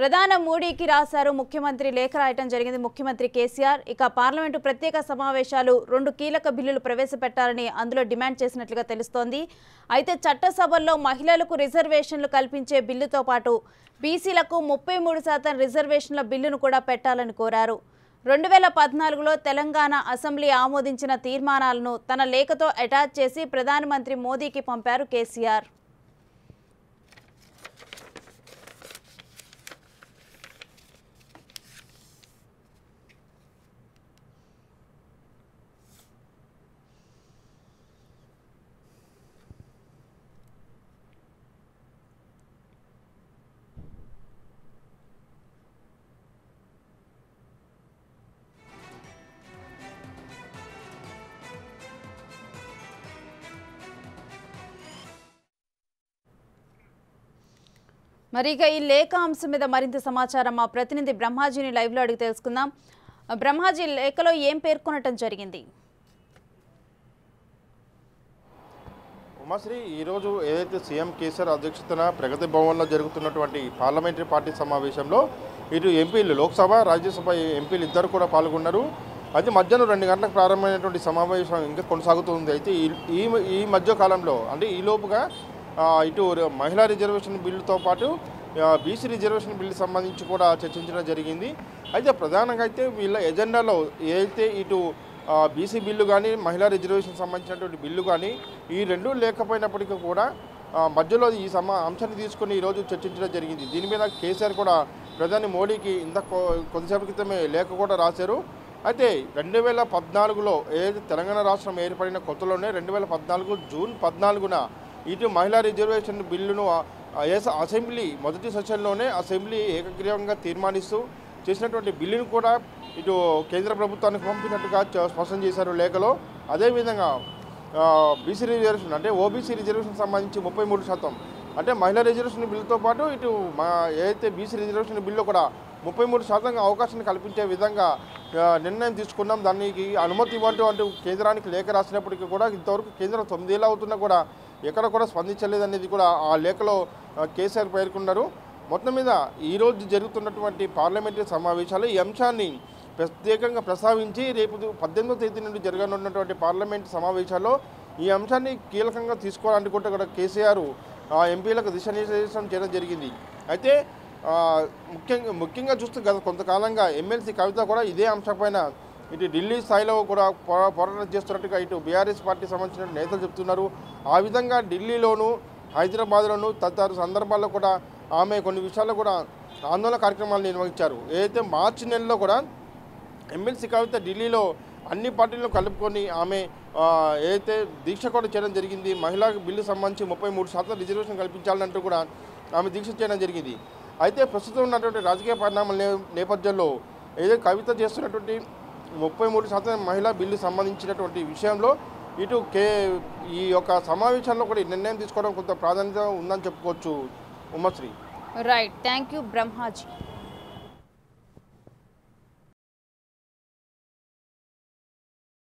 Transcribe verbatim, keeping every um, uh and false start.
ప్రధాన మోడీకి రాశారు ముఖ్యమంత్రి లేఖ రాయటం జరిగింది ముఖ్యమంత్రి కేసీఆర్. ఇక పార్లమెంటు ప్రత్యేక సమావేశాలు రెండు కీలక బిల్లులు ప్రవేశపెట్టాలని అందులో డిమాండ్ చేసినట్లుగా తెలుస్తోంది. అయితే చట్టసభల్లో మహిళలకు రిజర్వేషన్లు కల్పించే బిల్లుతో పాటు బీసీలకు ముప్పై మూడు శాతం రిజర్వేషన్ల బిల్లును కూడా పెట్టాలని కోరారు. రెండు వేల పద్నాలుగులో తెలంగాణ అసెంబ్లీ ఆమోదించిన తీర్మానాలను తన లేఖతో అటాచ్ చేసి ప్రధానమంత్రి మోదీకి పంపారు కేసీఆర్. మరి ఇక ఈ లేఖ అంశం మీద మరింత సమాచారం మా ప్రతినిధి బ్రహ్మాజీని లైవ్లో అడిగి తెలుసుకుందాం. బ్రహ్మాజీ, లేఖలో ఏం పేర్కొనటం జరిగింది? ఉమాశ్రీ, ఈరోజు ఏదైతే సీఎం కేసీఆర్ అధ్యక్షతన ప్రగతి భవన్లో జరుగుతున్నటువంటి పార్లమెంటరీ పార్టీ సమావేశంలో ఇటు ఎంపీలు లోక్సభ రాజ్యసభ ఎంపీలు ఇద్దరు కూడా పాల్గొన్నారు. అయితే మధ్యాహ్నం రెండు గంటలకు ప్రారంభమైనటువంటి సమావేశం ఇంకా కొనసాగుతుంది. అయితే ఈ ఈ మధ్య కాలంలో అంటే ఈలోపుగా ఇటు మహిళా రిజర్వేషన్ బిల్లుతో పాటు బీసీ రిజర్వేషన్ బిల్లు సంబంధించి కూడా చర్చించడం జరిగింది. అయితే ప్రధానంగా అయితే వీళ్ళ ఎజెండాలో ఏదైతే ఇటు బీసీ బిల్లు కానీ మహిళా రిజర్వేషన్ సంబంధించినటువంటి బిల్లు కానీ ఈ రెండూ లేకపోయినప్పటికీ కూడా మధ్యలో ఈ సమా అంశాన్ని తీసుకుని ఈరోజు చర్చించడం జరిగింది. దీని మీద కేసీఆర్ కూడా ప్రధాని మోడీకి ఇంత కొద్దిసేపటి క్రితమే లేఖ కూడా రాశారు. అయితే రెండు వేల పద్నాలుగులో ఏదైతే తెలంగాణ రాష్ట్రం ఏర్పడిన కొత్తలోనే రెండు వేల పద్నాలుగు జూన్ పద్నాలుగున ఇటు మహిళా రిజర్వేషన్ బిల్లును అసెంబ్లీ మొదటి సెషన్లోనే అసెంబ్లీ ఏకగ్రీవంగా తీర్మానిస్తూ చేసినటువంటి బిల్లును కూడా ఇటు కేంద్ర ప్రభుత్వానికి పంపినట్టుగా స్పష్టం చేశారు లేఖలో. అదేవిధంగా బీసీ రిజర్వేషన్ అంటే ఓబీసీ రిజర్వేషన్ సంబంధించి ముప్పై మూడు శాతం అంటే మహిళా రిజర్వేషన్ బిల్లుతో పాటు ఇటు మా ఏదైతే బీసీ రిజర్వేషన్ బిల్లు కూడా ముప్పై మూడు శాతం అవకాశాన్ని కల్పించే విధంగా నిర్ణయం తీసుకున్నాం. దానికి అనుమతి ఇవ్వంటూ అంటూ కేంద్రానికి లేఖ రాసినప్పటికీ కూడా ఇంతవరకు కేంద్రం తొమ్మిదేళ్ళు అవుతున్నా కూడా ఎక్కడ కూడా స్పందించలేదనేది కూడా ఆ లేఖలో కేసీఆర్ పేర్కొన్నారు. మొత్తం మీద ఈరోజు జరుగుతున్నటువంటి పార్లమెంటరీ సమావేశాలు ఈ అంశాన్ని ప్రత్యేకంగా ప్రస్తావించి రేపు పద్దెనిమిదో తేదీ నుండి జరగనున్నటువంటి పార్లమెంట్ సమావేశాల్లో ఈ అంశాన్ని కీలకంగా తీసుకోవాలని కూడా కేసీఆర్ ఎంపీలకు దిశానిర్దేశం చేయడం జరిగింది. అయితే ముఖ్యంగా ముఖ్యంగా చూస్తే గత కొంతకాలంగా ఎమ్మెల్సీ కవిత కూడా ఇదే అంశంపైన ఇటు ఢిల్లీ స్థాయిలో కూడా పోరాటం చేస్తున్నట్టుగా ఇటు బీఆర్ఎస్ పార్టీ సంబంధించిన నేతలు చెప్తున్నారు. ఆ విధంగా ఢిల్లీలోను హైదరాబాద్లోను తదితర సందర్భాల్లో కూడా ఆమె కొన్ని విషయాల్లో కూడా ఆందోళన కార్యక్రమాలు నిర్వహించారు. ఏదైతే మార్చి నెలలో కూడా ఎమ్మెల్సీ కవిత ఢిల్లీలో అన్ని పార్టీలను కలుపుకొని ఆమె ఏదైతే దీక్ష కూడా చేయడం జరిగింది. మహిళా బిల్లు సంబంధించి ముప్పై మూడు శాతం రిజర్వేషన్ కల్పించాలంటూ కూడా ఆమె దీక్ష చేయడం జరిగింది. అయితే ప్రస్తుతం ఉన్నటువంటి రాజకీయ పరిణామాల నేపథ్యంలో ఏదైతే కవిత చేస్తున్నటువంటి ముప్పై మూడు శాతం మహిళా బిల్లు సంబంధించినటువంటి విషయంలో ఇటు కే ఈ యొక్క సమావేశంలో కూడా నిర్ణయం తీసుకోవడం కొంత ప్రాధాన్యత ఉందని చెప్పుకోవచ్చు. Umashri. Right, thank you Brahmaji.